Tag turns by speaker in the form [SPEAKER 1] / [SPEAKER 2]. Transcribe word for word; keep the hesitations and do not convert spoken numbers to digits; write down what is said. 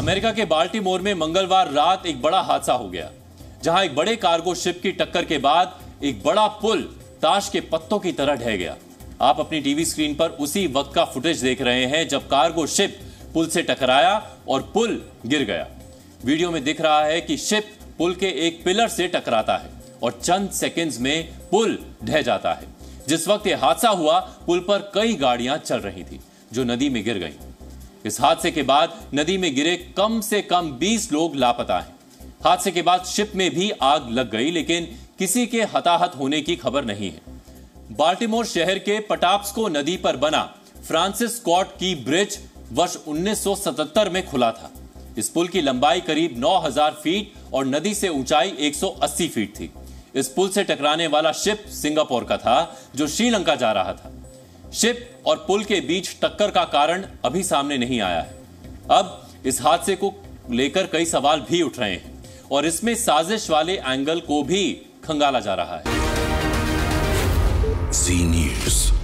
[SPEAKER 1] America के Baltimore में मंगलवार रात एक बड़ा हादसा हो गया, जहां एक बड़े कार्गो शिप की टक्कर के बाद एक बड़ा पुल ताश के पत्तों की तरह ढह गया। आप अपनी टीवी स्क्रीन पर उसी वक्त का फुटेज देख रहे हैं जब कार्गो शिप पुल से टकराया और पुल गिर गया। वीडियो में दिख रहा है कि शिप पुल के एक पिलर से टकराता है और चंद सेकंड्स में पुल ढह जाता है। जिस वक्त यह हादसा हुआ, पुल पर कई गाड़ियां चल रही थी जो नदी में गिर गईं। इस हादसे के बाद नदी में गिरे कम से कम बीस लोग लापता हैं। हादसे के बाद शिप में भी आग लग गई, लेकिन किसी के हताहत होने की खबर नहीं है। बाल्टीमोर शहर के पटाप्सको नदी पर बना फ्रांसिस स्कॉट की ब्रिज वर्ष उन्नीस सौ सतहत्तर में खुला था। इस पुल की लंबाई करीब नौ हज़ार फीट और नदी से ऊंचाई एक सौ अस्सी फीट थी। इस पुल से टकराने वाला शिप सिंगापुर का था जो श्रीलंका जा रहा था। शिप और पुल के बीच टक्कर का कारण अभी सामने नहीं आया है। अब इस हादसे को लेकर कई सवाल भी उठ रहे हैं और इसमें साजिश वाले एंगल को भी खंगाला जा रहा है।
[SPEAKER 2] Zee news.